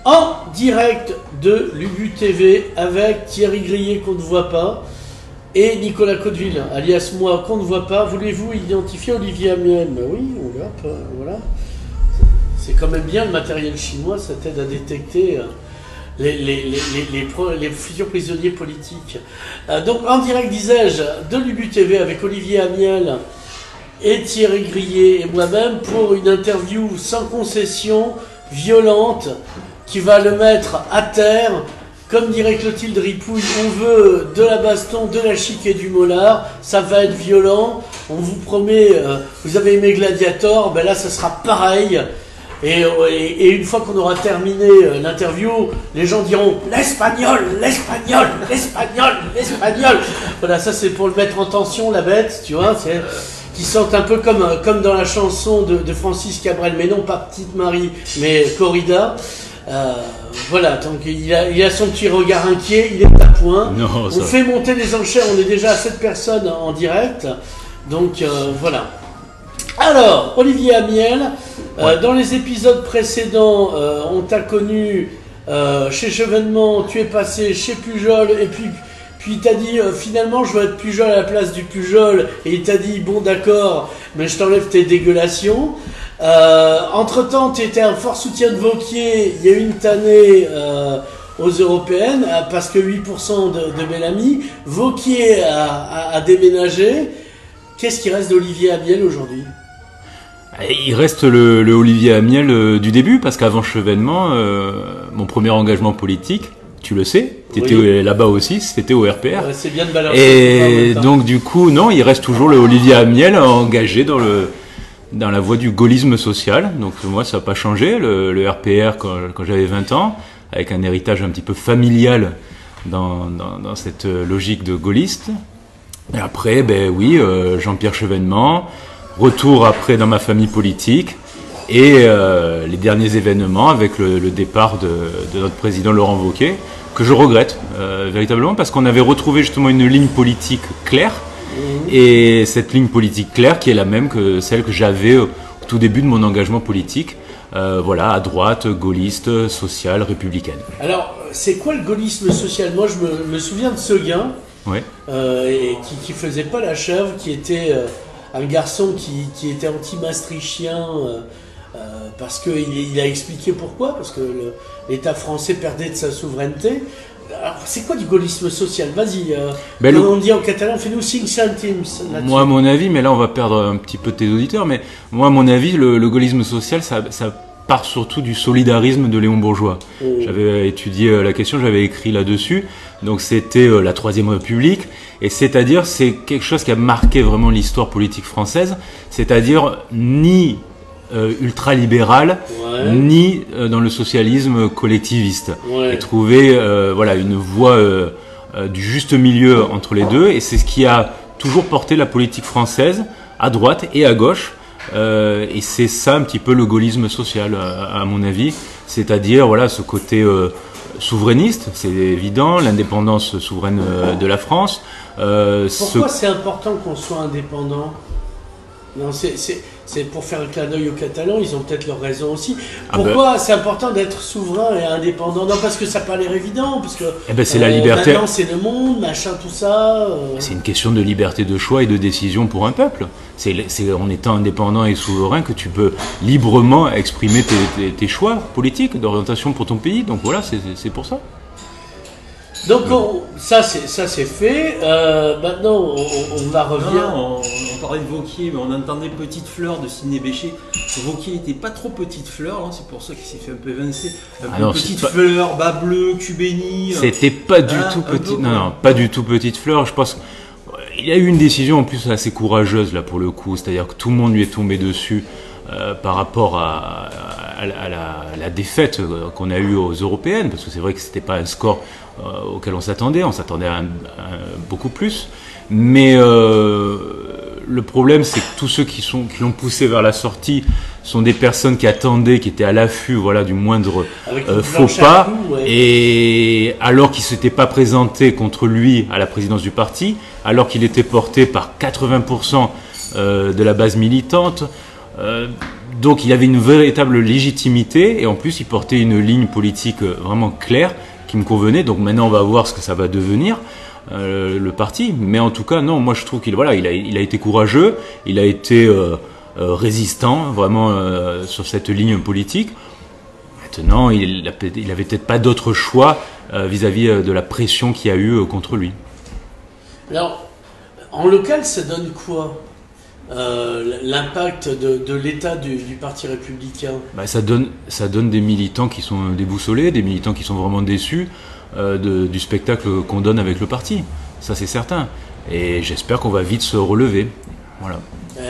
en direct de l'Ubu TV avec Thierry Grillet qu'on ne voit pas et Nicolas Cotteville, alias moi qu'on ne voit pas. Voulez-vous identifier Olivier Amiel? Oui, voilà. C'est quand même bien le matériel chinois, ça t'aide à détecter les futurs prisonniers politiques. Donc en direct, disais-je, de l'Ubu TV avec Olivier Amiel et Thierry Grillet et moi-même pour une interview sans concession, violente, qui va le mettre à terre. Comme dirait Clotilde Ripouille, on veut de la baston, de la chic et du mollard. Ça va être violent. On vous promet, vous avez aimé Gladiator, ben là ça sera pareil. Et une fois qu'on aura terminé l'interview, les gens diront l'espagnol, l'espagnol, l'espagnol, l'espagnol. Voilà, ça c'est pour le mettre en tension, la bête, tu vois. Qui sentent un peu comme dans la chanson de Francis Cabrel, mais non pas Petite Marie, mais Corrida. Voilà, donc il a son petit regard inquiet, il est à point. Non, on fait monter les enchères, on est déjà à 7 personnes en direct. Donc voilà. Alors, Olivier Amiel, dans les épisodes précédents, on t'a connu chez Chevènement, tu es passé chez Pujol, et puis il t'a dit finalement je veux être Pujol à la place du Pujol, et il t'a dit bon d'accord, mais je t'enlève tes dégueulations. Entre temps, tu étais un fort soutien de Wauquiez, il y a eu une tannée aux européennes, parce que 8% de Bellamy. Wauquiez a déménagé. Qu'est-ce qui reste d'Olivier Amiel aujourd'hui? Il reste le Olivier Amiel du début, parce qu'avant Chevènement, mon premier engagement politique, tu le sais, tu étais là-bas aussi, c'était au RPR. Ouais, c'est bien de balancer. Et donc du coup, non, il reste toujours le Olivier Amiel engagé dans la voie du gaullisme social. Donc moi, ça n'a pas changé, le RPR quand j'avais 20 ans, avec un héritage un petit peu familial dans cette logique de gaulliste. Et après, ben oui, Jean-Pierre Chevènement, retour après dans ma famille politique, et les derniers événements avec le départ de notre président Laurent Wauquiez, que je regrette véritablement, parce qu'on avait retrouvé justement une ligne politique claire, et cette ligne politique claire qui est la même que celle que j'avais au tout début de mon engagement politique, voilà, à droite, gaulliste, sociale, républicaine. Alors, c'est quoi le gaullisme social? Moi, je me souviens de Seguin, qui faisait pas la chèvre, qui était un garçon qui était anti-maastrichtien, parce qu'il a expliqué pourquoi, parce que l'État français perdait de sa souveraineté. Alors, c'est quoi du gaullisme social? Vas-y, on dit en catalan, fais-nous 5 centimes. Moi, à mon avis, mais là on va perdre un petit peu tes auditeurs, mais moi, à mon avis, le gaullisme social, ça part surtout du solidarisme de Léon Bourgeois. J'avais étudié la question, j'avais écrit là-dessus. Donc c'était la Troisième République, et c'est-à-dire c'est quelque chose qui a marqué vraiment l'histoire politique française, c'est-à-dire ni ultralibéral, ni dans le socialisme collectiviste, et trouver voilà, une voie du juste milieu entre les deux, et c'est ce qui a toujours porté la politique française à droite et à gauche. Et c'est ça un petit peu le gaullisme social, à mon avis, c'est-à-dire voilà, ce côté souverainiste, c'est évident, l'indépendance souveraine de la France. Pourquoi c'est important qu'on soit indépendant? Non, c'est pour faire un clin d'œil aux Catalans, ils ont peut-être leur raison aussi. Pourquoi c'est important d'être souverain et indépendant? Non, parce que ça n'a pas l'air évident, parce que c'est la liberté. Maintenant c'est le monde, machin, tout ça. C'est une question de liberté de choix et de décision pour un peuple. C'est en étant indépendant et souverain que tu peux librement exprimer tes choix politiques, d'orientation pour ton pays. Donc voilà, c'est pour ça. Donc ça c'est fait. Maintenant on va revenir. On parlait de Wauquiez, mais on entendait Petite Fleur de Sidney Bechet. Wauquiez n'était pas trop Petite Fleur, hein, c'est pour ça qu'il s'est fait un peu évincer. Petite Fleur, bas bleu, Cubéni. C'était pas du tout Petite. Non, pas du tout Petite Fleur. Je pense il y a eu une décision en plus assez courageuse là pour le coup, c'est-à-dire que tout le monde lui est tombé dessus par rapport à la défaite qu'on a eue aux européennes, parce que c'est vrai que c'était pas un score auquel on s'attendait à beaucoup plus, mais le problème c'est que tous ceux qui l'ont poussé vers la sortie sont des personnes qui attendaient, qui étaient à l'affût, voilà, du moindre faux pas, et alors qu'il ne s'était pas présenté contre lui à la présidence du parti, alors qu'il était porté par 80% de la base militante. Donc il avait une véritable légitimité et en plus il portait une ligne politique vraiment claire qui me convenait. Donc maintenant on va voir ce que ça va devenir le parti. Mais en tout cas non, moi je trouve qu'il il a été courageux, il a été résistant vraiment sur cette ligne politique. Maintenant il avait peut-être pas d'autre choix vis-à-vis de la pression qu'il y a eu contre lui. Alors en local ça donne quoi? L'impact de l'état du Parti républicain? Ça donne des militants qui sont déboussolés, des militants qui sont vraiment déçus du spectacle qu'on donne avec le parti. Ça c'est certain. Et j'espère qu'on va vite se relever. Voilà.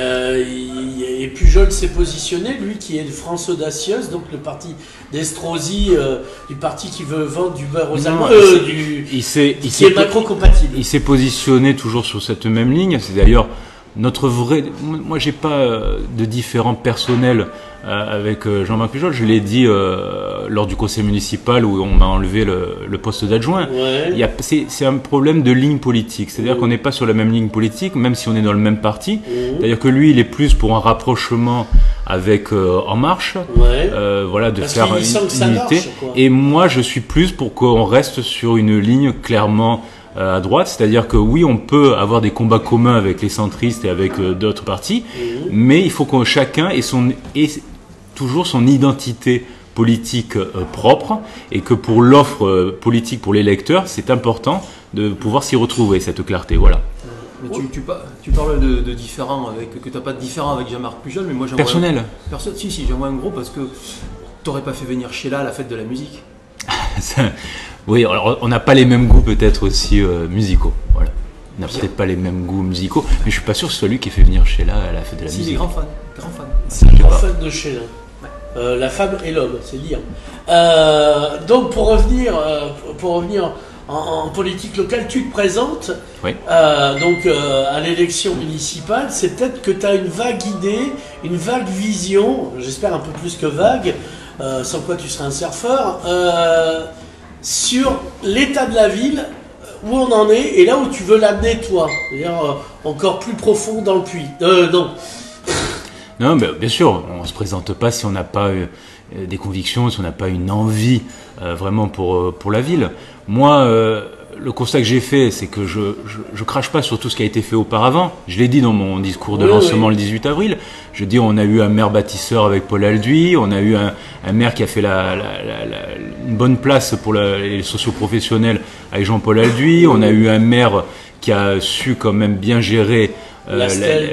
Et Pujol s'est positionné, lui qui est de France Audacieuse, donc le parti d'Estrosi, du parti qui veut vendre du beurre aux Allemands, qui est macro-compatible. Il s'est positionné toujours sur cette même ligne. C'est d'ailleurs notre vrai... Moi, j'ai pas de différent personnel avec Jean-Marc Pujol. Je l'ai dit lors du conseil municipal où on m'a enlevé le poste d'adjoint. Ouais. C'est un problème de ligne politique. C'est-à-dire qu'on n'est pas sur la même ligne politique, même si on est dans le même parti. C'est-à-dire que lui, il est plus pour un rapprochement avec En Marche, voilà, de faire une unité. Et moi, je suis plus pour qu'on reste sur une ligne clairement à droite, c'est-à-dire que oui, on peut avoir des combats communs avec les centristes et avec d'autres partis, mais il faut que chacun ait toujours son identité politique propre, et que pour l'offre politique pour les lecteurs, c'est important de pouvoir s'y retrouver, cette clarté, voilà. Mais tu parles de différent, que tu n'as pas de différent avec Jean-Marc Pujol, mais moi j'aimerais... Personnel. Si, j'aimerais un gros, parce que tu n'aurais pas fait venir Sheila à la fête de la musique. Oui, alors on n'a pas les mêmes goûts peut-être aussi musicaux. Voilà. On n'a peut-être pas les mêmes goûts musicaux, mais je suis pas sûr que ce soit lui qui fait venir Sheila à la fête de la musique. Si, grand fan. C'est un grand fan de Sheila. La femme et l'homme, c'est dire. Donc pour revenir en politique locale, tu te présentes donc à l'élection municipale. C'est peut-être que tu as une vague idée, une vague vision, j'espère un peu plus que vague, sans quoi tu serais un surfeur, sur l'état de la ville, où on en est, et là où tu veux l'amener toi, c'est-à-dire encore plus profond dans le puits. Non, bien sûr, on ne se présente pas si on n'a pas des convictions, si on n'a pas une envie vraiment pour la ville. Moi, le constat que j'ai fait, c'est que je crache pas sur tout ce qui a été fait auparavant. Je l'ai dit dans mon discours de lancement le 18 avril. Je dis, on a eu un maire bâtisseur avec Paul Alduy, on a eu un maire qui a fait une bonne place pour les socioprofessionnels avec Jean-Paul Alduy, on a eu un maire qui a su quand même bien gérer la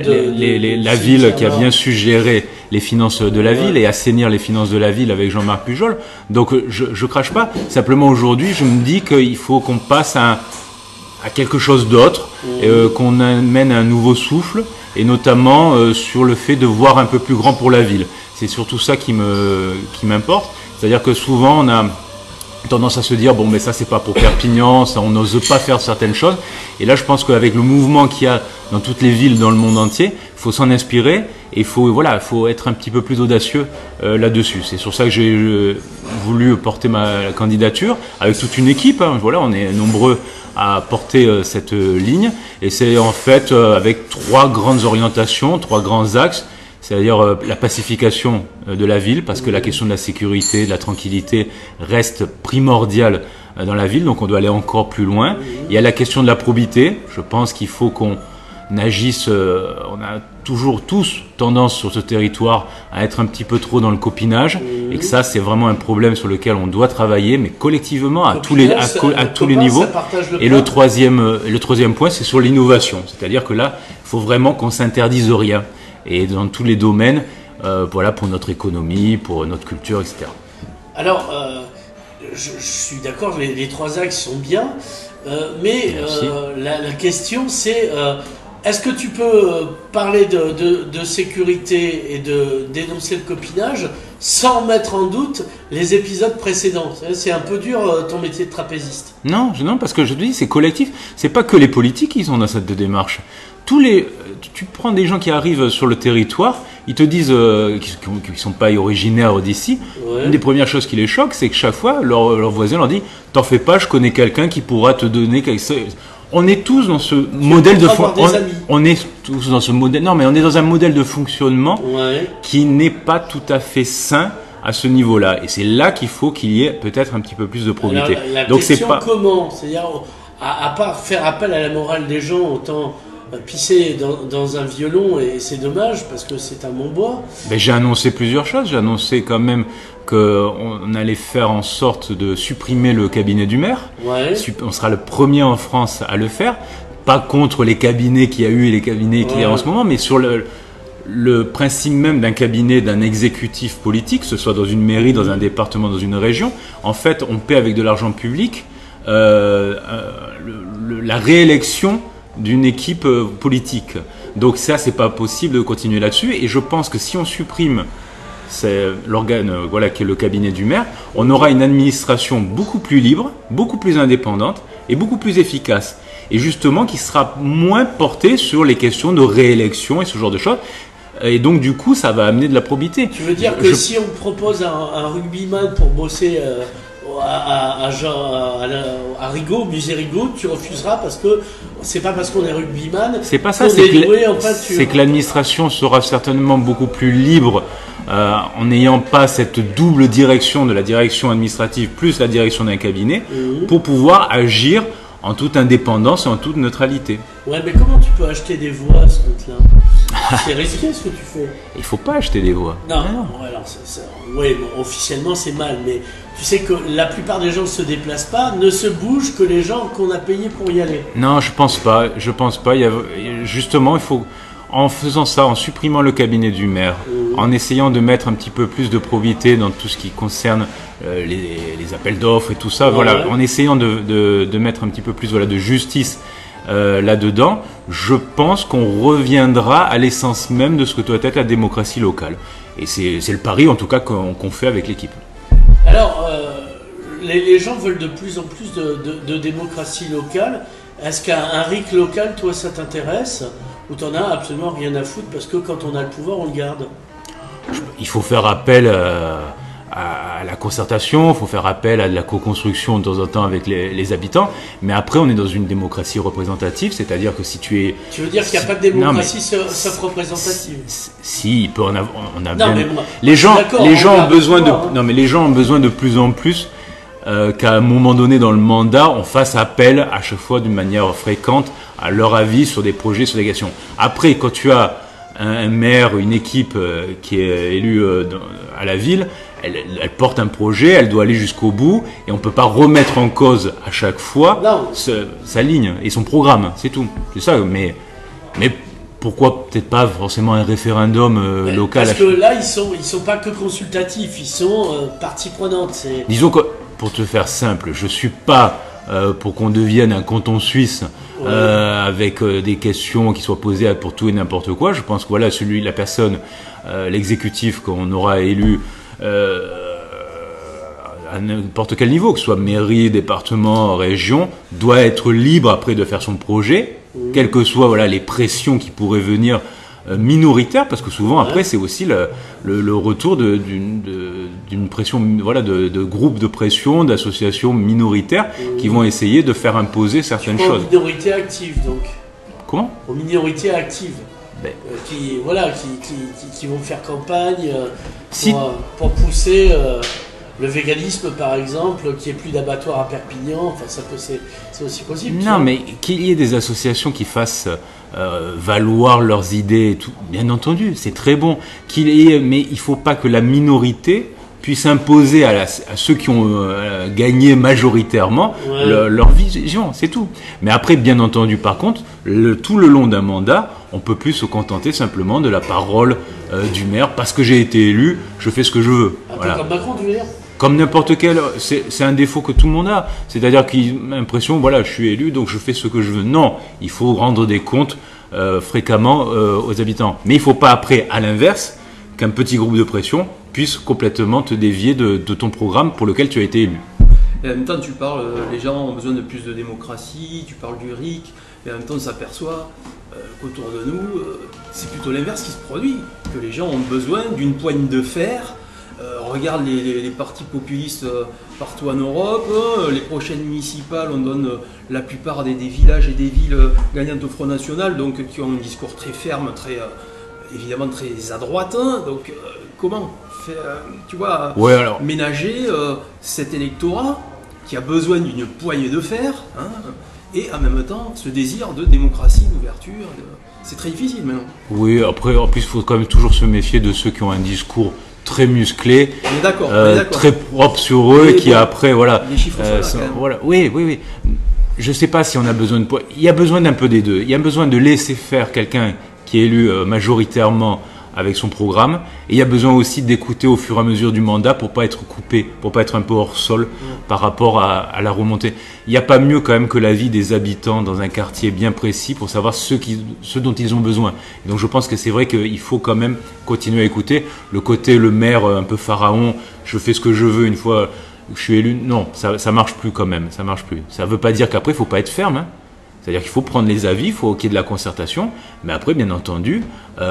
ville, qui a bien su gérer les finances de la ville et assainir les finances de la ville avec Jean-Marc Pujol. Donc je crache pas. Simplement aujourd'hui, je me dis qu'il faut qu'on passe à quelque chose d'autre, qu'on amène un nouveau souffle, et notamment sur le fait de voir un peu plus grand pour la ville. C'est surtout ça qui m'importe. C'est-à-dire que souvent on a tendance à se dire, bon, mais ça c'est pas pour Perpignan, ça, on n'ose pas faire certaines choses. Et là je pense qu'avec le mouvement qu'il y a dans toutes les villes dans le monde entier, il faut s'en inspirer, et il faut être un petit peu plus audacieux là-dessus. C'est sur ça que j'ai voulu porter ma candidature avec toute une équipe, hein. Voilà, on est nombreux à porter cette ligne, et c'est en fait avec trois grandes orientations, trois grands axes. C'est-à-dire la pacification de la ville, parce que la question de la sécurité, de la tranquillité reste primordiale dans la ville, donc on doit aller encore plus loin. Il y a la question de la probité. Je pense qu'il faut qu'on agisse, on a toujours tous tendance sur ce territoire à être un petit peu trop dans le copinage, et que ça c'est vraiment un problème sur lequel on doit travailler, mais collectivement à tous les niveaux. Et le troisième point, c'est sur l'innovation, c'est-à-dire que là il faut vraiment qu'on s'interdise rien, et dans tous les domaines, voilà, pour notre économie, pour notre culture, etc. Alors, je suis d'accord, les trois axes sont bien, mais la question c'est, est-ce que tu peux parler de sécurité et de dénoncer le copinage sans mettre en doute les épisodes précédents? C'est un peu dur ton métier de trapéziste. Non, parce que je te dis, c'est collectif, c'est pas que les politiques qui sont dans cette démarche. Tu prends des gens qui arrivent sur le territoire, ils te disent qu'ils ne sont pas originaires d'ici. Une des premières choses qui les choque, c'est que chaque fois, leur voisin leur dit « T'en fais pas, je connais quelqu'un qui pourra te donner quelque chose. » on est tous dans ce modèle on est tous dans ce modèle. Non, mais on est dans un modèle de fonctionnement qui n'est pas tout à fait sain à ce niveau-là. Et c'est là qu'il faut qu'il y ait peut-être un petit peu plus de probité. Alors, la donc question, c'est pas comment, c'est-à-dire à part faire appel à la morale des gens, autant pisser dans un violon, et c'est dommage parce que c'est un Montbois. Ben, j'ai annoncé plusieurs choses. J'ai annoncé quand même qu'on allait faire en sorte de supprimer le cabinet du maire. On sera le premier en France à le faire. Pas contre les cabinets qu'il y a eu et les cabinets qu'il y a en ce moment, mais sur le principe même d'un cabinet, d'un exécutif politique, que ce soit dans une mairie, dans un département, dans une région. En fait, on paie avec de l'argent public la réélection d'une équipe politique. Donc ça, c'est pas possible de continuer là-dessus. Et je pense que si on supprime l'organe qui est le cabinet du maire, on aura une administration beaucoup plus libre, beaucoup plus indépendante et beaucoup plus efficace. Et justement, qui sera moins portée sur les questions de réélection et ce genre de choses. Et donc, du coup, ça va amener de la probité. Tu veux dire que si on propose un rugbyman pour bosser à Rigaud, musée Rigaud, tu refuseras parce que c'est pas parce qu'on est rugbyman. C'est pas ça, c'est que l'administration sera certainement beaucoup plus libre en n'ayant pas cette double direction de la direction administrative plus la direction d'un cabinet pour pouvoir agir en toute indépendance et en toute neutralité. Ouais, mais comment tu peux acheter des voix à ce compte-là? C'est risqué ce que tu fais. Il faut pas acheter des voix. Non, bon, officiellement c'est mal, mais tu sais que la plupart des gens ne se déplacent pas, ne se bougent que les gens qu'on a payés pour y aller. Non, je pense pas. Justement, il faut, en faisant ça, en supprimant le cabinet du maire, en essayant de mettre un petit peu plus de probité dans tout ce qui concerne les appels d'offres et tout ça, en essayant de mettre un petit peu plus de justice là-dedans, je pense qu'on reviendra à l'essence même de ce que doit être la démocratie locale. Et c'est le pari, en tout cas, qu'on fait avec l'équipe. Alors, les gens veulent de plus en plus de démocratie locale. Est-ce qu'un RIC local, toi, ça t'intéresse? Ou t'en as absolument rien à foutre parce que quand on a le pouvoir, on le garde? Il faut faire appel à la concertation, il faut faire appel à de la co-construction de temps en temps avec les habitants, mais après on est dans une démocratie représentative, c'est-à-dire que si tu es... Tu veux dire qu'il n'y a pas de démocratie sauf représentative? Si, il peut en avoir... Les gens ont besoin de... Non, mais les gens ont besoin de plus en plus qu'à un moment donné dans le mandat, on fasse appel à chaque fois d'une manière fréquente à leur avis sur des projets, sur des questions. Après, quand tu as un maire, une équipe qui est élue à la ville, elle porte un projet, elle doit aller jusqu'au bout, et on ne peut pas remettre en cause à chaque fois sa ligne et son programme, c'est tout. C'est ça, mais pourquoi peut-être pas forcément un référendum local? Parce que là, ils sont pas que consultatifs, ils sont partie prenante. Disons que, pour te faire simple, je suis pas pour qu'on devienne un canton suisse avec des questions qui soient posées pour tout et n'importe quoi. Je pense que la personne, l'exécutif qu'on aura élu à n'importe quel niveau, que ce soit mairie, département, région, doit être libre après de faire son projet, quelles que soient les pressions qui pourraient venir minoritaires, parce que souvent après c'est aussi le retour d'une pression, de groupes de pression, d'associations minoritaires qui vont essayer de faire imposer certaines choses. Aux minorités actives donc. Comment? Aux minorités actives. Qui vont faire campagne pour pousser le véganisme par exemple, qu'il n'y ait plus d'abattoir à Perpignan, c'est aussi possible. Non, mais qu'il y ait des associations qui fassent valoir leurs idées et tout, bien entendu, c'est très bon. Mais il ne faut pas que la minorité puisse imposer à ceux qui ont gagné majoritairement leur vision, c'est tout. Mais après, bien entendu, par contre, tout le long d'un mandat, on peut plus se contenter simplement de la parole du maire. Parce que j'ai été élu, je fais ce que je veux. Comme Macron, tu veux dire? Comme n'importe quel, c'est un défaut que tout le monde a. C'est-à-dire qu'il a l'impression, je suis élu, donc je fais ce que je veux. Non, il faut rendre des comptes fréquemment aux habitants. Mais il ne faut pas après, à l'inverse, qu'un petit groupe de pression puisse complètement te dévier de ton programme pour lequel tu as été élu. Et en même temps, tu parles, les gens ont besoin de plus de démocratie, tu parles du RIC, et en même temps, on s'aperçoit qu'autour de nous, c'est plutôt l'inverse qui se produit, que les gens ont besoin d'une poigne de fer. regarde les partis populistes partout en Europe, les prochaines municipales, on donne la plupart des villages et des villes gagnantes au Front National, donc qui ont un discours très ferme, évidemment très à droite. Donc comment faire, tu vois, ménager cet électorat qui a besoin d'une poignée de fer, et en même temps ce désir de démocratie, d'ouverture. C'est très difficile maintenant. Oui, après, en plus, il faut quand même toujours se méfier de ceux qui ont un discours très musclé, on est d'accord. Très propre sur eux, et qui après, voilà. Les chiffres sont là, voilà. Oui. Je ne sais pas si on a besoin de. Il y a besoin d'un peu des deux. Il y a besoin de laisser faire quelqu'un qui est élu majoritairement avec son programme, et il y a besoin aussi d'écouter au fur et à mesure du mandat pour pas être coupé, pour pas être un peu hors sol par rapport à la remontée. Il n'y a pas mieux quand même que l'avis des habitants dans un quartier bien précis pour savoir ce dont ils ont besoin. Et donc je pense que c'est vrai qu'il faut quand même continuer à écouter. Le maire un peu pharaon, je fais ce que je veux une fois que je suis élu, non, ça marche plus quand même, ça marche plus. Ça veut pas dire qu'après il faut pas être ferme, C'est-à-dire qu'il faut prendre les avis, il faut qu'il y ait de la concertation, mais après, bien entendu,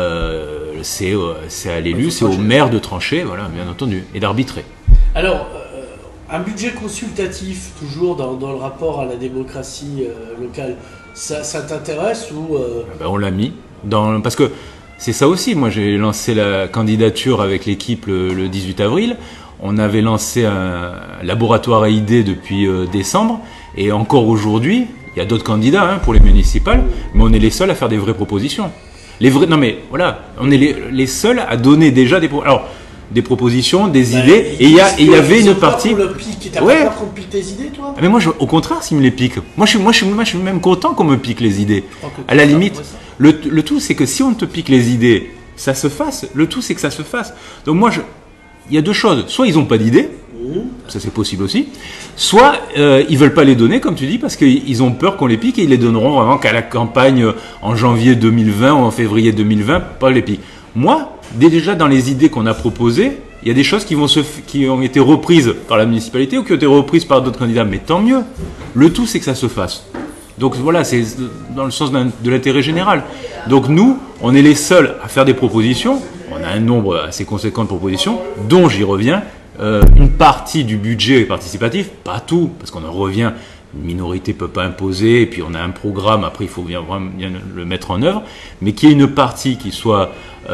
c'est à l'élu, c'est au maire de trancher, voilà, bien entendu, et d'arbitrer. Alors, un budget consultatif, toujours dans le rapport à la démocratie locale, ça t'intéresse ou On l'a mis, parce que c'est ça aussi, moi j'ai lancé la candidature avec l'équipe le 18 avril, on avait lancé un laboratoire à idées depuis décembre, et encore aujourd'hui, il y a d'autres candidats pour les municipales, mais on est les seuls à faire des vraies propositions. Non mais voilà, on est les seuls à donner déjà des propositions, des idées, et il y avait une partie. Le pic, t'as pas peur qu'on pique tes idées, toi ? Mais moi, au contraire, s'ils me les piquent, moi je suis même content qu'on me pique les idées. À la limite, le tout c'est que si on te pique les idées, ça se fasse. Le tout c'est que ça se fasse. Donc moi, il y a deux choses. Soit ils n'ont pas d'idées. Ça c'est possible aussi. Soit ils veulent pas les donner, comme tu dis, parce qu'ils ont peur qu'on les pique et ils les donneront vraiment qu'à la campagne en janvier 2020 ou en février 2020, pas les pique. Moi, déjà dans les idées qu'on a proposées, il y a des choses qui ont été reprises par la municipalité ou qui ont été reprises par d'autres candidats, mais tant mieux. Le tout c'est que ça se fasse. Donc voilà, c'est dans le sens de l'intérêt général. Donc nous, on est les seuls à faire des propositions. On a un nombre assez conséquent de propositions, dont j'y reviens. Une partie du budget participatif, pas tout, parce qu'on en revient, une minorité ne peut pas imposer, et puis on a un programme, après il faut bien le mettre en œuvre, mais qu'il y ait une partie qui soit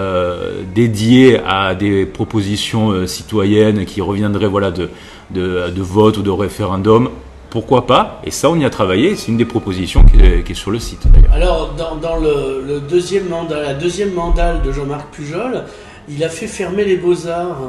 dédiée à des propositions citoyennes qui reviendraient de vote ou de référendum, pourquoi pas, et ça on y a travaillé, c'est une des propositions qui est sur le site d'ailleurs. Alors dans le deuxième mandat, la deuxième mandale de Jean-Marc Pujol, il a fait fermer les Beaux-Arts.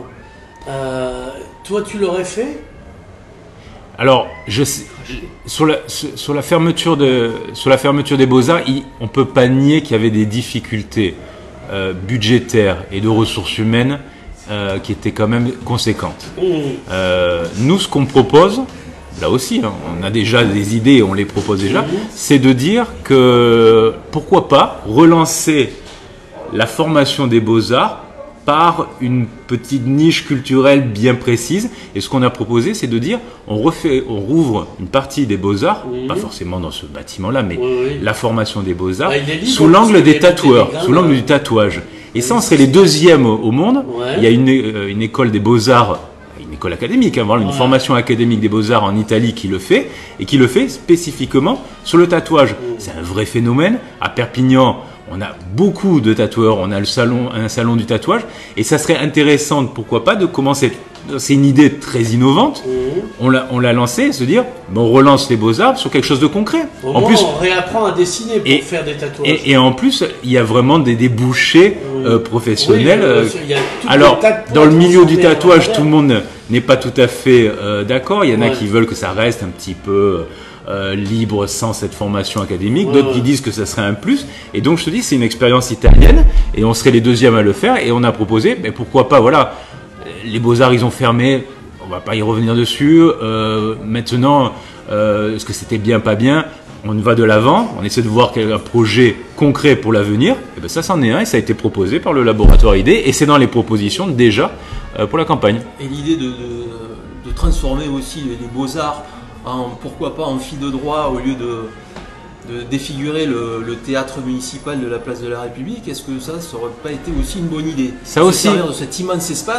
Toi, tu l'aurais fait ? Alors, sur la fermeture des Beaux-Arts, on ne peut pas nier qu'il y avait des difficultés budgétaires et de ressources humaines qui étaient quand même conséquentes. Nous, ce qu'on propose, là aussi, on a déjà des idées, on les propose déjà, c'est de dire que pourquoi pas relancer la formation des Beaux-Arts par une petite niche culturelle bien précise. Et ce qu'on a proposé, c'est de dire, on rouvre une partie des Beaux-Arts, pas forcément dans ce bâtiment-là, mais la formation des Beaux-Arts, sous l'angle des tatoueurs, sous l'angle du tatouage. Et ça, on serait les deuxièmes au monde. Il y a une école des Beaux-Arts, une école académique, une formation académique des Beaux-Arts en Italie qui le fait, et qui le fait spécifiquement sur le tatouage. C'est un vrai phénomène. À Perpignan, on a beaucoup de tatoueurs, on a un salon du tatouage, et ça serait intéressant, pourquoi pas, de commencer. C'est une idée très innovante. On l'a lancée, se dire, on relance les Beaux-Arts sur quelque chose de concret. En plus, on réapprend à dessiner pour faire des tatouages. Et en plus, il y a vraiment des débouchés professionnels. Alors, dans le milieu du tatouage, tout le monde n'est pas tout à fait d'accord. Il y en a qui veulent que ça reste un petit peu libre sans cette formation académique, d'autres qui disent que ça serait un plus, et donc je te dis c'est une expérience italienne et on serait les deuxièmes à le faire, et on a proposé, mais pourquoi pas, les Beaux-Arts ils ont fermé, on va pas y revenir dessus, maintenant est-ce que c'était bien, pas bien, on va de l'avant, on essaie de voir quel est un projet concret pour l'avenir, et ben ça c'en est un, et ça a été proposé par le laboratoire idées, et c'est dans les propositions déjà pour la campagne. Et l'idée de transformer aussi les Beaux-Arts pourquoi pas en fil de droit au lieu de défigurer le théâtre municipal de la place de la République, est-ce que ça aurait pas été aussi une bonne idée? Ça aussi. Servir de cet immense espace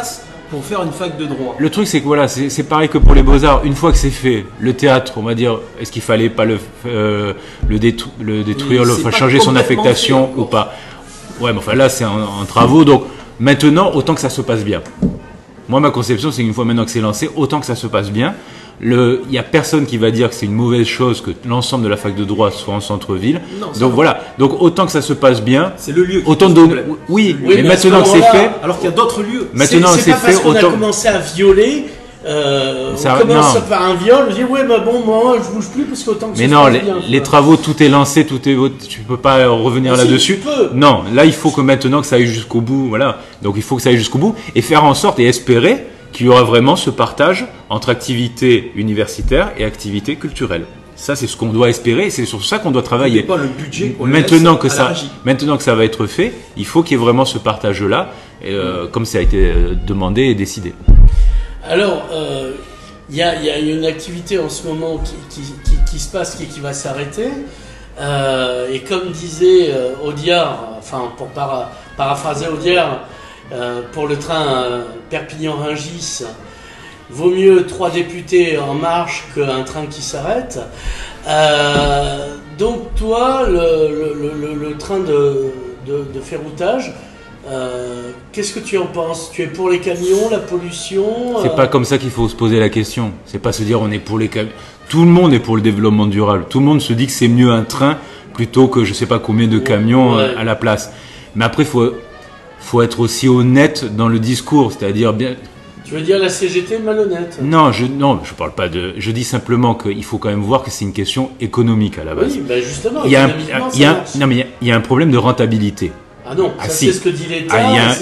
pour faire une fac de droit. Le truc, c'est que voilà, c'est pareil que pour les Beaux-Arts. Une fois que c'est fait, le théâtre, on va dire, est-ce qu'il fallait pas le détruire, changer son affectation ou pas? Ouais, mais enfin là, c'est en travaux. Donc maintenant, autant que ça se passe bien. Moi, ma conception, c'est qu'une fois maintenant que c'est lancé, autant que ça se passe bien. Il y a personne qui va dire que c'est une mauvaise chose que l'ensemble de la fac de droit soit en centre-ville. Donc voilà. Donc autant que ça se passe bien. C'est le lieu. Autant de oui, mais maintenant que c'est fait. Alors qu'il y a d'autres lieux. Maintenant c'est fait. C'est pas parce qu'on a commencé à violer. On commence par un viol, on dit ouais bah bon moi je bouge plus parce qu'autant que mais non, les travaux, tout est lancé, tout est, tu peux pas revenir là-dessus. Non, là il faut que maintenant que ça aille jusqu'au bout, voilà. Donc il faut que ça aille jusqu'au bout et faire en sorte et espérer qu'il y aura vraiment ce partage entre activité universitaire et activité culturelle. Ça c'est ce qu'on doit espérer et c'est sur ça qu'on doit travailler. Pas le budget maintenant que ça va être fait, il faut qu'il y ait vraiment ce partage-là, comme ça a été demandé et décidé. Alors, il y a une activité en ce moment qui se passe qui va s'arrêter. Et comme disait Audiard, enfin pour paraphraser Audiard, pour le train Perpignan-Rungis, vaut mieux 3 députés en marche qu'un train qui s'arrête. Donc toi, le train de ferroutage, qu'est-ce que tu en penses? Tu es pour les camions, la pollution? C'est pas comme ça qu'il faut se poser la question. C'est pas se dire on est pour les camions. Tout le monde est pour le développement durable. Tout le monde se dit que c'est mieux un train plutôt que je sais pas combien de camions à la place. Mais après, faut être aussi honnête dans le discours, c'est-à-dire bien. Tu veux dire la CGT malhonnête? Non, je parle pas de. Je dis simplement qu'il faut quand même voir que c'est une question économique à la base. Oui, ben justement. Il y a un problème de rentabilité. Ah non, c'est ce que dit l'État.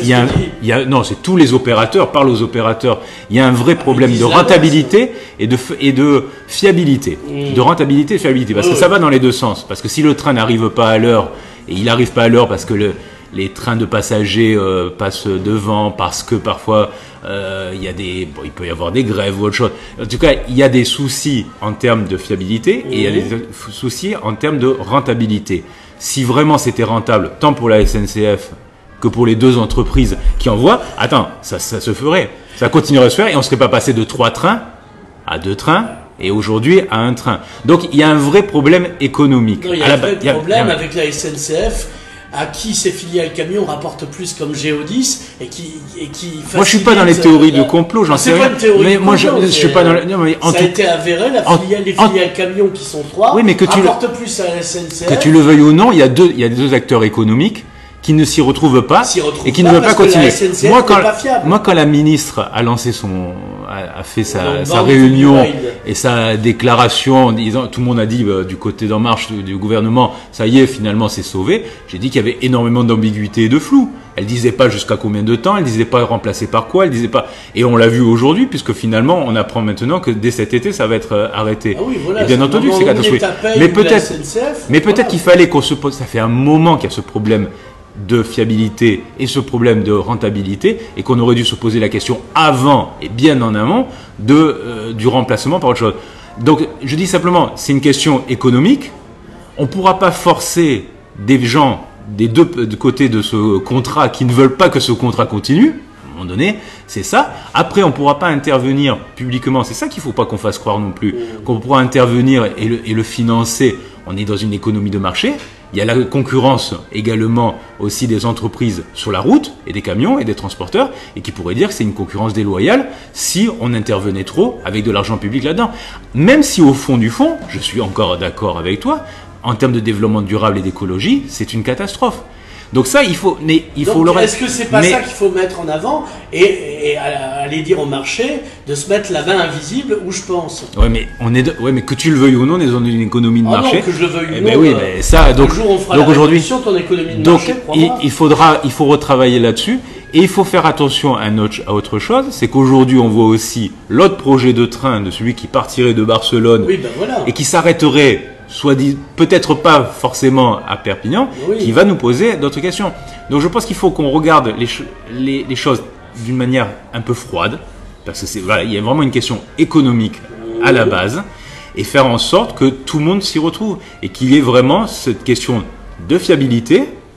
Non, c'est tous les opérateurs, parle aux opérateurs. Il y a un vrai problème de rentabilité et de fiabilité. De rentabilité et fiabilité. Parce que ça va dans les deux sens. Parce que si le train n'arrive pas à l'heure, et il n'arrive pas à l'heure parce que les trains de passagers passent devant, parce que parfois il peut y avoir des grèves ou autre chose. En tout cas, il y a des soucis en termes de fiabilité et il y a des soucis en termes de rentabilité. Si vraiment c'était rentable, tant pour la SNCF que pour les deux entreprises qui envoient, ça se ferait. Ça continuerait à se faire et on ne serait pas passé de 3 trains à 2 trains et aujourd'hui à 1 train. Donc il y a un vrai problème économique. Non, il y a un vrai problème avec la SNCF à qui ces filiales camions rapportent plus comme Géodis et qui moi je suis pas dans les théories de complot, j'en sais rien. Mais moi je suis pas dans ça a été avéré, les filiales camions qui sont 3 rapportent plus à la SNCF. Que tu le veuilles ou non, il y a deux acteurs économiques qui ne s'y retrouvent pas et qui ne veulent pas continuer. Moi, quand la ministre a lancé a fait sa réunion et sa déclaration en disant, tout le monde a dit du côté d'En Marche du gouvernement, ça y est, finalement c'est sauvé. J'ai dit qu'il y avait énormément d'ambiguïté et de flou. Elle disait pas jusqu'à combien de temps, elle disait pas remplacé par quoi, elle disait pas. Et on l'a vu aujourd'hui puisque finalement on apprend maintenant que dès cet été ça va être arrêté. Ah oui, voilà, et bien entendu c'est catastrophique. Mais peut-être qu'il fallait qu'on se pose. Ça fait un moment qu'il y a ce problème de fiabilité et ce problème de rentabilité et qu'on aurait dû se poser la question avant et bien en amont du remplacement par autre chose. Donc je dis simplement, c'est une question économique. On ne pourra pas forcer des gens des deux côtés de ce contrat qui ne veulent pas que ce contrat continue. À un moment donné, c'est ça. Après, on ne pourra pas intervenir publiquement. C'est ça qu'il ne faut pas qu'on fasse croire non plus. Qu'on pourra intervenir et le financer. On est dans une économie de marché. Il y a la concurrence également aussi des entreprises sur la route et des camions et des transporteurs et qui pourraient dire que c'est une concurrence déloyale si on intervenait trop avec de l'argent public là-dedans. Même si au fond du fond, je suis encore d'accord avec toi, en termes de développement durable et d'écologie, c'est une catastrophe. Donc ça, il faut est-ce que c'est pas ça qu'il faut mettre en avant et aller dire au marché de se mettre la main invisible où je pense. Ouais, mais que tu le veuilles ou non, on est dans une économie de marché. Non, que je le veuille ou non. Ben oui, mais ça, donc aujourd'hui, ton économie de marché, il faut retravailler là-dessus et il faut faire attention à autre chose, c'est qu'aujourd'hui on voit aussi l'autre projet de train de celui qui partirait de Barcelone et qui s'arrêterait. Soit dit peut-être pas forcément à Perpignan, qui va nous poser d'autres questions. Donc je pense qu'il faut qu'on regarde les choses d'une manière un peu froide, parce que il y a vraiment une question économique à la base, et faire en sorte que tout le monde s'y retrouve, et qu'il y ait vraiment cette question de fiabilité,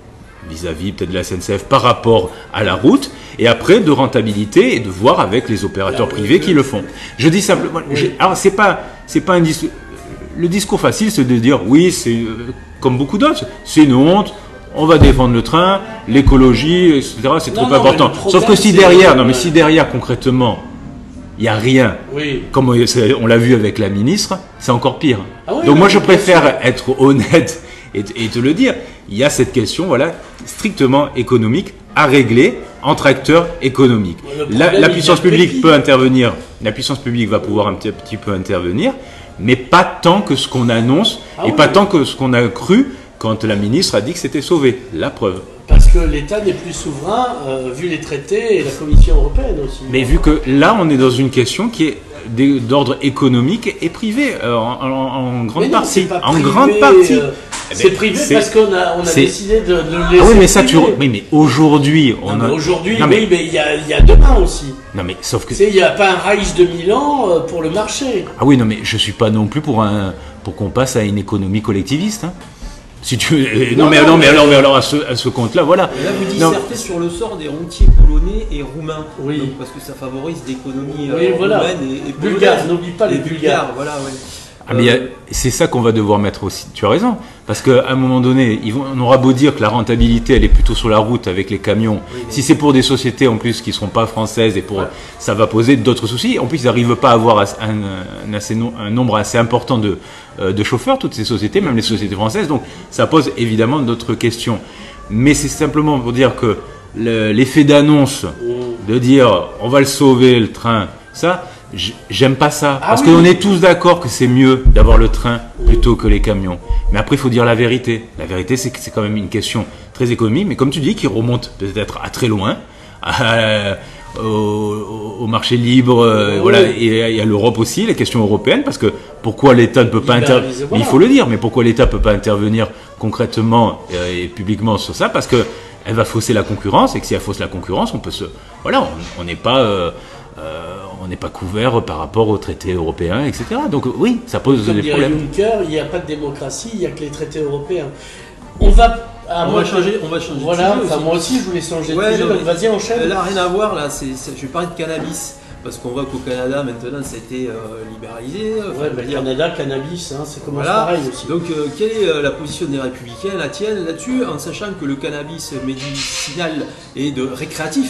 vis-à-vis peut-être de la SNCF par rapport à la route, et après de rentabilité et de voir avec les opérateurs privés qui le font. Je dis simplement, alors c'est pas un discours. Le discours facile, c'est de dire oui, c'est comme beaucoup d'autres, c'est une honte. On va défendre le train, l'écologie, etc. C'est trop important. Sauf que si derrière, si derrière concrètement, il n'y a rien, comme on l'a vu avec la ministre, c'est encore pire. Donc moi je préfère être honnête et te le dire. Il y a cette question, voilà, strictement économique à régler entre acteurs économiques. La puissance publique peut intervenir, la puissance publique va pouvoir un petit peu intervenir, mais pas tant que ce qu'on annonce et pas tant que ce qu'on a cru quand la ministre a dit que c'était sauvé. La preuve. Parce que l'État n'est plus souverain, vu les traités et la Commission européenne aussi. Mais vu que là, on est dans une question qui est d'ordre économique et privé, en grande partie. En grande partie. C'est privé parce qu'on a décidé de le laisser. Ah oui, mais ça, mais aujourd'hui, aujourd'hui, mais il y a demain aussi. Non, mais sauf que. Il n'y a pas un Reich de Milan pour le marché. Ah oui, non, mais je suis pas non plus pour qu'on passe à une économie collectiviste. Hein. Si tu mais alors à ce compte-là, voilà. Et là, vous dissertez sur le sort des routiers polonais et roumains, donc, parce que ça favorise l'économie roumaine et bulgare. N'oublie pas les Bulgares. Voilà, ouais. Ah mais c'est ça qu'on va devoir mettre aussi. Tu as raison, parce qu'à un moment donné, on aura beau dire que la rentabilité, elle est plutôt sur la route avec les camions. Si c'est pour des sociétés en plus qui seront pas françaises ça va poser d'autres soucis. En plus, ils n'arrivent pas à avoir un nombre assez important de chauffeurs, toutes ces sociétés, même les sociétés françaises. Donc, ça pose évidemment d'autres questions. Mais c'est simplement pour dire que l'effet d'annonce, de dire on va le sauver le train, ça. J'aime pas ça, parce qu'on est tous d'accord que c'est mieux d'avoir le train plutôt que les camions. Mais après, il faut dire la vérité. La vérité, c'est que c'est quand même une question très économique, mais comme tu dis, qui remonte peut-être à très loin, au marché libre, voilà, et à l'Europe aussi, les questions européennes, parce que pourquoi l'État ne peut pas intervenir, il faut le dire, mais pourquoi l'État ne peut pas intervenir concrètement et publiquement sur ça, parce que elle va fausser la concurrence, et que si elle fausse la concurrence, on n'est pas couvert par rapport aux traités européens, etc. Donc oui, ça pose des problèmes. Comme dirait Juncker, il n'y a pas de démocratie, il n'y a que les traités européens. On va changer. Voilà, moi aussi je voulais changer de sujet, donc vas-y, enchaîne. Là, rien à voir, là, je vais parler de cannabis. Parce qu'on voit qu'au Canada, maintenant, ça a été libéralisé. Canada, cannabis, c'est comme pareil aussi. Donc, quelle est la position des Républicains, la tienne, là-dessus, en sachant que le cannabis médicinal et récréatif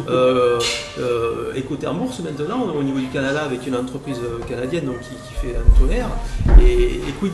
est coté en bourse maintenant, au niveau du Canada, avec une entreprise canadienne donc, qui fait un tonnerre. Et quid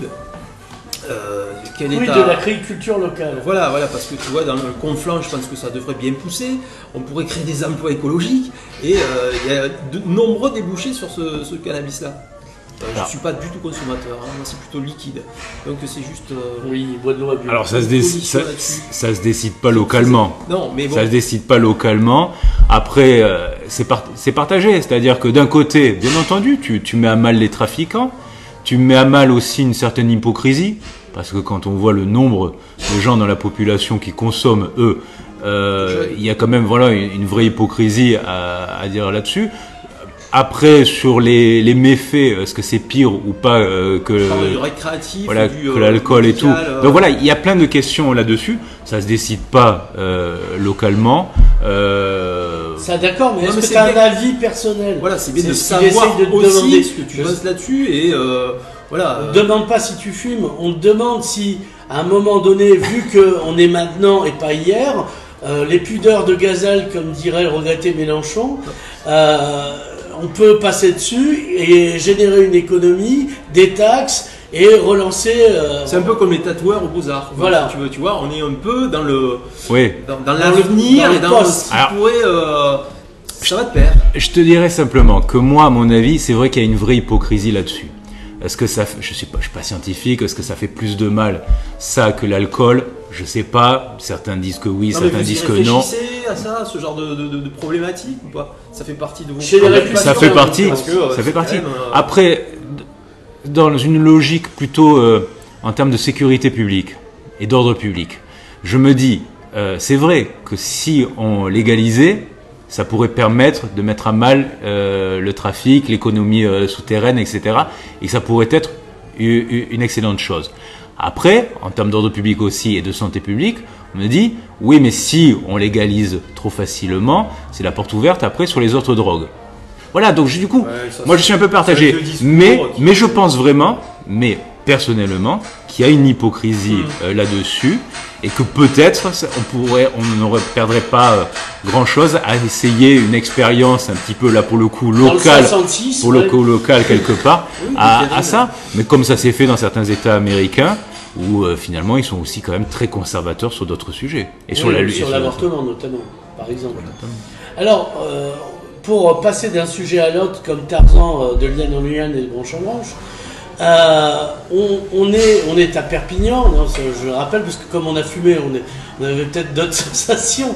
de l'agriculture locale. Voilà, parce que tu vois, dans le conflant, je pense que ça devrait bien pousser. On pourrait créer des emplois écologiques et il y a de nombreux débouchés sur ce cannabis-là. Je ne suis pas du tout consommateur, moi c'est plutôt liquide. Donc c'est juste. Bois de l'eau à bulle. Alors ça se décide pas localement. Non, mais bon. Ça se décide pas localement. Après, c'est partagé. C'est-à-dire que d'un côté, bien entendu, tu mets à mal les trafiquants. Tu mets à mal aussi une certaine hypocrisie, parce que quand on voit le nombre de gens dans la population qui consomment, eux, il y a quand même une vraie hypocrisie à dire là-dessus. Après, sur les méfaits, est-ce que c'est pire ou pas que du récréatif, que l'alcool et tout. Donc voilà, il y a plein de questions là-dessus. Ça se décide pas localement. Ça d'accord, mais est-ce que tu as un avis personnel? Voilà, c'est bien de savoir aussi ce que tu penses là-dessus et voilà. On ne demande pas si tu fumes, on te demande si, à un moment donné, vu qu'on est maintenant et pas hier, les pudeurs de gazelle, comme dirait le regretté Mélenchon, on peut passer dessus et générer une économie, des taxes et relancer. C'est un peu comme les tatoueurs aux Beaux-Arts. Voilà. Si tu vois, on est un peu dans le dans l'avenir et dans ce qui pourrait. Ça va de pair. Je te dirais simplement que moi, à mon avis, c'est vrai qu'il y a une vraie hypocrisie là-dessus. Est-ce que ça, je suis pas scientifique, est-ce que ça fait plus de mal ça que l'alcool? Je sais pas. Certains disent que oui, certains disent que non. Vous réfléchissez à ça, ce genre de problématique ou pas? Ça fait partie de vos. Ça fait partie. Ça fait partie. Après, dans une logique plutôt en termes de sécurité publique et d'ordre public, je me dis, c'est vrai que si on légalisait, ça pourrait permettre de mettre à mal le trafic, l'économie souterraine, etc. Et ça pourrait être une excellente chose. Après, en termes d'ordre public aussi et de santé publique, On me dit, oui, mais si on légalise trop facilement, c'est la porte ouverte après sur les autres drogues. Voilà, donc du coup, moi je suis un peu partagé. Mais je pense vraiment, mais personnellement, qu'il y a une hypocrisie là-dessus, et que peut-être on ne perdrait pas grand-chose à essayer une expérience un petit peu là pour le coup locale, local quelque part, à ça. Mais comme ça s'est fait dans certains États américains, où finalement ils sont aussi quand même très conservateurs sur d'autres sujets. Et sur l'avortement notamment, par exemple. Alors, pour passer d'un sujet à l'autre, comme Tarzan de liane en liane et de branche en branche, on est à Perpignan, non, je le rappelle, parce que comme on a fumé, on avait peut-être d'autres sensations.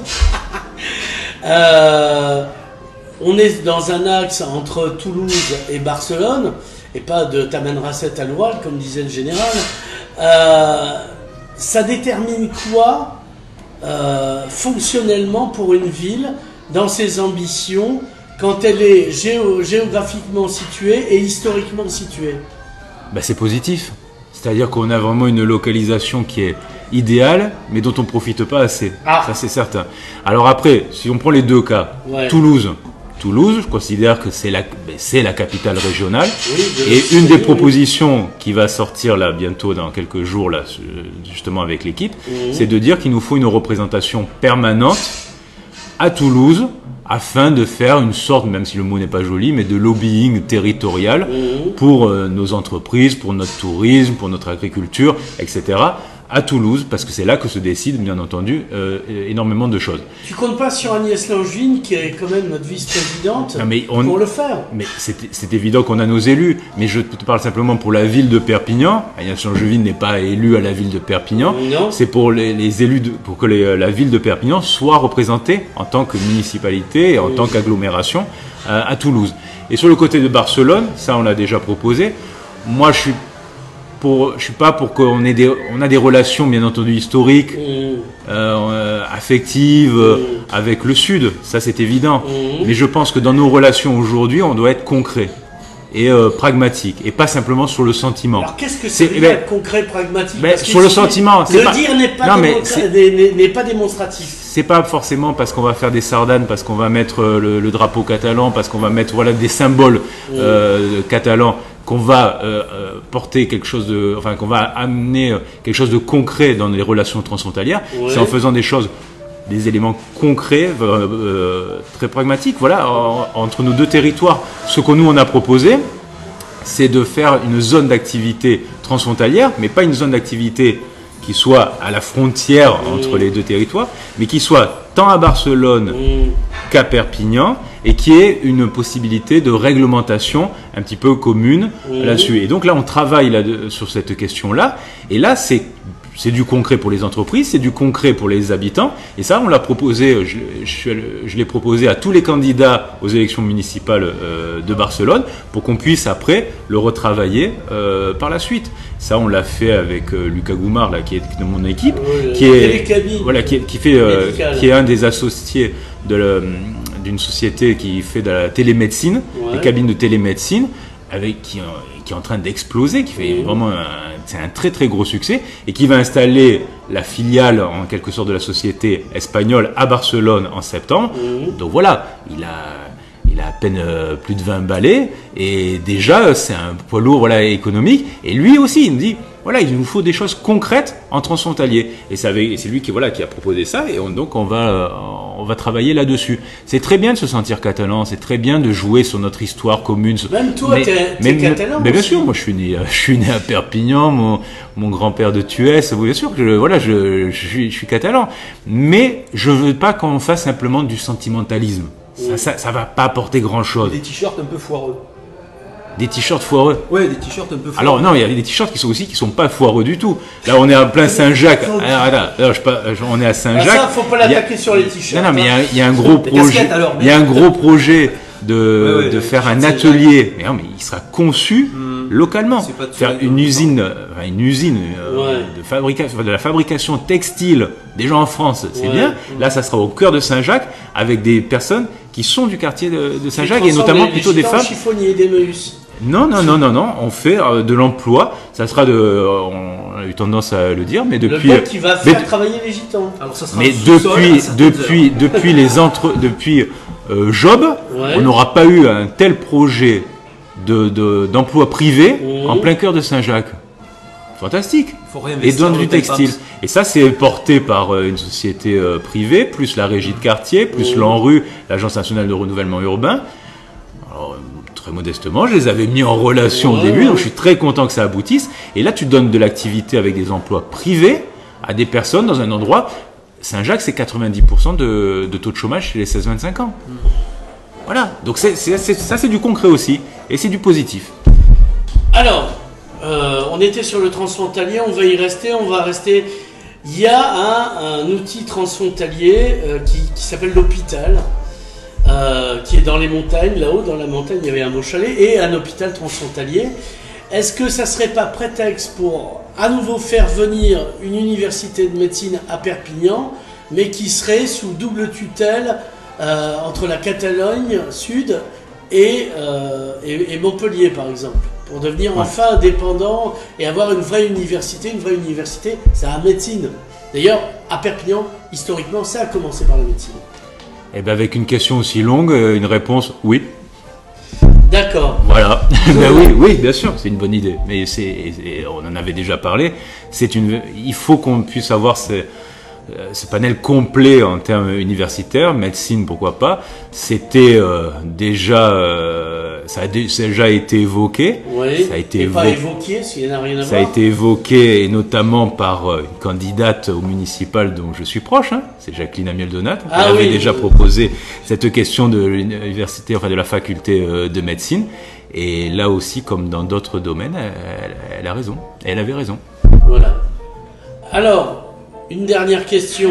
On est dans un axe entre Toulouse et Barcelone, et pas de Tamanrasset à l'Oural, comme disait le général. Ça détermine quoi fonctionnellement pour une ville dans ses ambitions quand elle est géographiquement située et historiquement située? Ben, c'est positif. C'est-à-dire qu'on a vraiment une localisation qui est idéale, mais dont on ne profite pas assez. Ça, c'est certain. Alors après, si on prend les deux cas, Toulouse, je considère que c'est la capitale régionale. Et une des propositions qui va sortir là bientôt, dans quelques jours, là, justement avec l'équipe, c'est de dire qu'il nous faut une représentation permanente à Toulouse, afin de faire une sorte, même si le mot n'est pas joli, mais de lobbying territorial pour nos entreprises, pour notre tourisme, pour notre agriculture, etc. à Toulouse, parce que c'est là que se décident, bien entendu, énormément de choses. Tu comptes pas sur Agnès Langevin, qui est quand même notre vice-présidente, pour le faire? Mais c'est évident qu'on a nos élus, mais je te parle simplement pour la ville de Perpignan. Agnès Langevin n'est pas élue à la ville de Perpignan. C'est pour les élus, pour que la ville de Perpignan soit représentée en tant que municipalité et en tant qu'agglomération à Toulouse. Et sur le côté de Barcelone, ça on l'a déjà proposé. Moi, je suis pas pour qu'on ait on a des relations bien entendu historiques, affectives avec le Sud, ça c'est évident. Mais je pense que dans nos relations aujourd'hui, on doit être concret et pragmatique, et pas simplement sur le sentiment. Alors qu'est-ce que c'est être concret, pragmatique? Sur le sentiment, dire n'est pas démonstratif. C'est pas forcément parce qu'on va faire des sardanes, parce qu'on va mettre le drapeau catalan, parce qu'on va mettre des symboles catalans, qu'on va porter quelque chose qu'on va amener quelque chose de concret dans les relations transfrontalières. C'est en faisant des éléments concrets, très pragmatiques, entre nos deux territoires. Ce que nous on a proposé, c'est de faire une zone d'activité transfrontalière, mais pas une zone d'activité qui soit à la frontière entre les deux territoires, mais qui soit tant à Barcelone qu'à Perpignan, et qui ait une possibilité de réglementation un petit peu commune là-dessus. Et donc là, on travaille sur cette question-là, et là, c'est du concret pour les entreprises, c'est du concret pour les habitants, et ça, on l'a proposé, je l'ai proposé à tous les candidats aux élections municipales de Barcelone, pour qu'on puisse après le retravailler par la suite. Ça, on l'a fait avec Lucas Goumard, là, qui est de mon équipe, qui est un des associés d'une société qui fait de la télémédecine, des cabines de télémédecine, qui est en train d'exploser, qui fait vraiment c'est un très très gros succès, et qui va installer la filiale en quelque sorte de la société espagnole à Barcelone en septembre. Donc voilà, il a à peine plus de 20 balais, et déjà c'est un poids lourd économique, et lui aussi il nous dit il nous faut des choses concrètes en transfrontalier, et c'est lui qui a proposé ça, et donc on va travailler là-dessus. C'est très bien de se sentir catalan, c'est très bien de jouer sur notre histoire commune. Même toi, t'es catalan. Mais bien sûr, moi je suis né à Perpignan, mon grand-père de Thuès, bien sûr que je suis catalan, mais je veux pas qu'on fasse simplement du sentimentalisme. Ça va pas apporter grand-chose. Des t-shirts un peu foireux. Des t-shirts foireux. Ouais, des t-shirts un peu foireux. Alors non, il y a des t-shirts qui sont pas foireux du tout. Là, on est en plein Saint-Jacques. On est à Saint-Jacques. Ça, faut pas l'attaquer sur les t-shirts. Non, mais il y a un gros projet. Il y a un gros projet de faire un atelier. Mais il sera conçu localement. Faire une usine de la fabrication textile déjà en France, c'est bien. Là, ça sera au cœur de Saint-Jacques, avec des personnes qui sont du quartier de Saint-Jacques, et notamment plutôt des femmes. Chiffonniers, des Meus. Non, on fait de l'emploi. Ça sera on a eu tendance à le dire, mais depuis. Le peuple qui va faire travailler les gitans. Alors ça sera Mais depuis Job, Ouais. on n'aura pas eu un tel projet d'emploi privé en plein cœur de Saint-Jacques. Fantastique. Faut Et réinvestir dans dans du le tel textile. Paps. Et ça, c'est porté par une société privée, plus la régie de quartier, plus l'ANRU, l'Agence nationale de renouvellement urbain. Alors, très modestement, je les avais mis en relation au début, donc je suis très content que ça aboutisse. Et là, tu donnes de l'activité avec des emplois privés à des personnes dans un endroit. Saint-Jacques, c'est 90% de taux de chômage chez les 16-25 ans. Voilà, donc ça, c'est du concret aussi, et c'est du positif. Alors, on était sur le transfrontalier, on va y rester, Il y a un outil transfrontalier qui s'appelle l'hôpital, qui est dans les montagnes, là-haut dans la montagne il y avait un beau chalet, et un hôpital transfrontalier. Est-ce que ça serait pas prétexte pour à nouveau faire venir une université de médecine à Perpignan, mais qui serait sous double tutelle entre la Catalogne Sud et Montpellier par exemple, pour devenir enfin indépendant et avoir une vraie université, c'est la médecine. D'ailleurs, à Perpignan, historiquement, ça a commencé par la médecine. Et bien avec une question aussi longue, une réponse oui. D'accord. Voilà. Ben oui, bien sûr, c'est une bonne idée. Mais on en avait déjà parlé. Il faut qu'on puisse avoir ce panel complet en termes universitaires, médecine, pourquoi pas. C'était ça a déjà été évoqué. Oui. Ça a été pas évoqué, s'il n'y en a rien à voir. Ça a été évoqué, et notamment par une candidate au municipal dont je suis proche, c'est Jacqueline Amiel-Donat. Elle avait déjà proposé cette question de l'université, enfin de la faculté de médecine. Et là aussi, comme dans d'autres domaines, elle a raison. Elle avait raison. Voilà. Alors, une dernière question.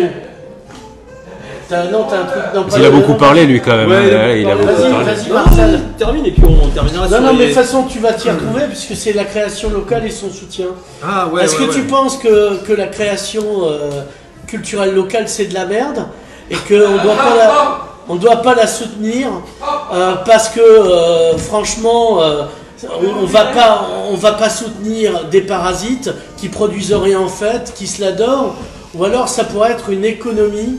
T'as un truc. Il a beaucoup parlé, lui, quand même. Ouais, il a beaucoup parlé. Vas-y, Marcel. Termine et puis on terminera sur Non, mais de les... toute façon, tu vas t'y retrouver puisque c'est la création locale et son soutien. Ah ouais. Est-ce que tu penses que la création culturelle locale c'est de la merde et qu'on ne doit pas la soutenir parce que franchement on va pas soutenir des parasites qui produisent rien en fait, qui se l'adorent, ou alors ça pourrait être une économie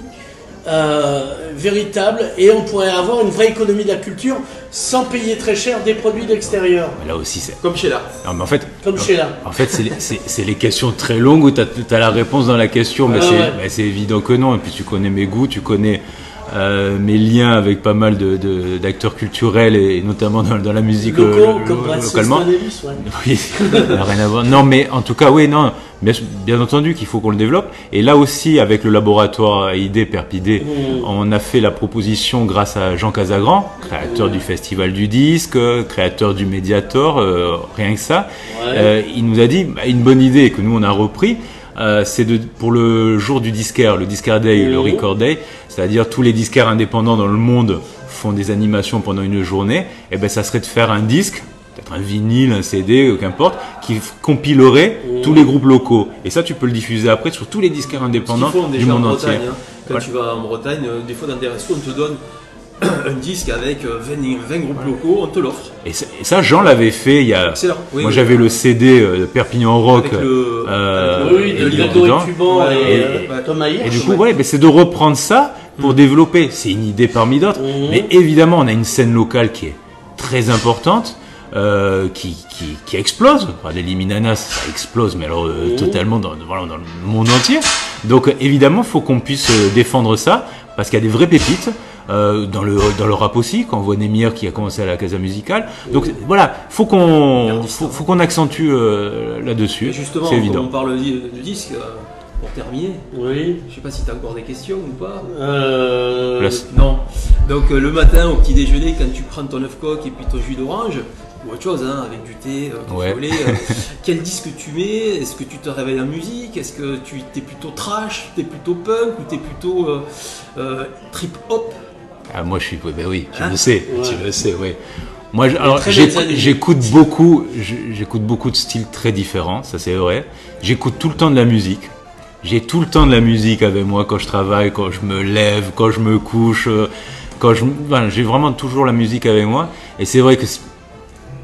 véritable et on pourrait avoir une vraie économie de la culture sans payer très cher des produits d'extérieur. Là aussi, c'est Comme chez là. Non, mais en fait, Comme chez là. En fait, c'est les questions très longues où tu as la réponse dans la question, mais c'est évident que non. Et puis tu connais mes goûts, tu connais mes liens avec pas mal d'acteurs culturels et notamment dans la musique localement. Oui, ça n'a rien à voir. Non, mais en tout cas, oui, non, bien entendu qu'il faut qu'on le développe. Et là aussi, avec le laboratoire AID Perpidé, on a fait la proposition grâce à Jean Casagrand, créateur du Festival du Disque, créateur du Mediator, rien que ça. Il nous a dit une bonne idée que nous on a repris. C'est pour le jour du disquaire, le Disquaire Day, le Record Day, c'est-à-dire tous les disquaires indépendants dans le monde font des animations pendant une journée, et ben ça serait de faire un disque, peut-être un vinyle, un CD, qu'importe, qui compilerait tous les groupes locaux. Et ça, tu peux le diffuser après sur tous les disquaires indépendants du monde entier. Quand tu vas en Bretagne, des fois dans des restos, on te donne un disque avec 20 groupes locaux, on te l'offre. Et ça, Jean l'avait fait il y a... Excellent. Oui, moi, j'avais le CD de Perpignan Rock. Avec de Lido et Cuban et Thomas Hirsch. Et du coup, c'est de reprendre ça pour développer. C'est une idée parmi d'autres. Mais évidemment, on a une scène locale qui est très importante, qui explose. Enfin, les Liminanas, ça explose, mais alors totalement dans le monde entier. Donc, évidemment, il faut qu'on puisse défendre ça, parce qu'il y a des vraies pépites. Dans le rap aussi, quand on voit Némière qui a commencé à la Casa Musicale. Donc voilà, faut qu'on accentue là-dessus. Justement, c'est évident. on parle du disque, pour terminer. Oui. Je sais pas si tu as encore des questions ou pas. Non. Donc le matin au petit déjeuner, quand tu prends ton œuf coq et puis ton jus d'orange, ou autre chose, avec du thé, café quel disque tu mets? Est-ce que tu te réveilles en musique? Est-ce que tu es plutôt trash, tu es plutôt punk ou tu es plutôt trip-hop? Ah, moi je suis, oui, tu le sais, oui. Moi, j'écoute beaucoup de styles très différents, ça c'est vrai. J'écoute tout le temps de la musique. J'ai tout le temps de la musique avec moi quand je travaille, quand je me lève, quand je me couche, j'ai vraiment toujours la musique avec moi. Et c'est vrai que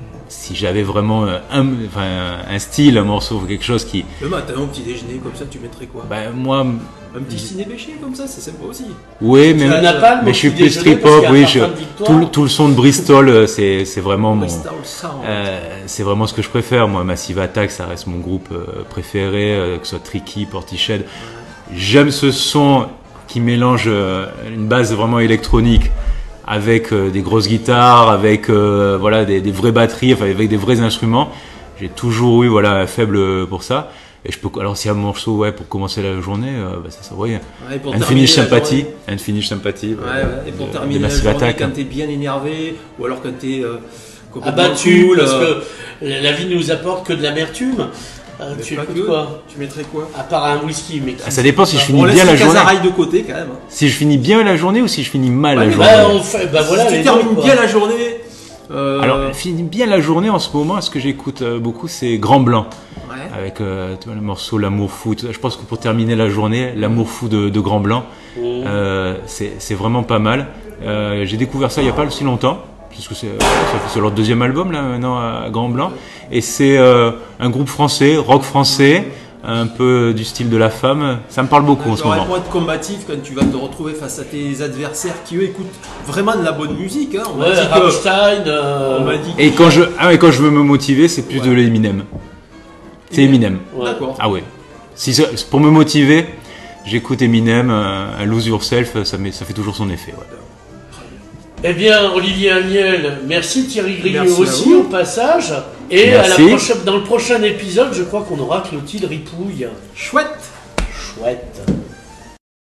si j'avais vraiment un style, un morceau, quelque chose qui... Le matin, au petit déjeuner, comme ça, tu mettrais quoi? Ben, moi... Un petit ciné bêché comme ça, c'est sympa aussi. Oui, mais, Napalm, mais je suis petit plus déjeuner, trip-hop, parce qu'il y a oui. un parfum de Victoire. Tout le son de Bristol, c'est vraiment mon... Bristol Sound. c'est vraiment ce que je préfère. Moi, Massive Attack, ça reste mon groupe préféré, que ce soit Tricky, Portishead. J'aime ce son qui mélange une base vraiment électronique avec des grosses guitares, avec voilà des vraies batteries, enfin avec des vrais instruments. J'ai toujours eu voilà un faible pour ça. Et je peux alors s'il y a un morceau ouais pour commencer la journée, bah ça ouais. Unfinished Sympathy, Unfinished Sympathy. Et pour terminer la journée, Attack, quand t'es bien énervé ou alors quand t'es abattu, parce que la vie ne nous apporte que de l'amertume. Tu écoutes quoi? Tu mettrais quoi? À part un whisky, mais ça dépend si je finis on bien la journée. On laisse de côté quand même. Si je finis bien la journée ou si je finis mal la journée. Voilà, si tu termines bien la journée. Alors, je finis bien la journée en ce moment. Ce que j'écoute beaucoup, c'est Grand Blanc. Ouais. Avec tu vois, le morceau L'amour fou. Je pense que pour terminer la journée, L'amour fou de Grand Blanc, c'est vraiment pas mal. J'ai découvert ça il n'y a pas si longtemps. Puisque c'est leur deuxième album là maintenant à Grand Blanc. Et c'est un groupe français, rock français, un peu du style de La Femme. Ça me parle beaucoup en ce moment. Pour être combatif quand tu vas te retrouver face à tes adversaires qui eux écoutent vraiment de la bonne musique. Hein. Rammstein. Et quand je veux me motiver, c'est plus de l'Eminem. C'est Eminem. D'accord. Ah ouais. Pour me motiver, j'écoute Eminem, un Lose Yourself, ça fait toujours son effet. Ouais. Eh bien, Olivier Amiel, merci Thierry Grieux aussi au passage. Et dans le prochain épisode, je crois qu'on aura Clotilde Ripouille. Chouette. Chouette.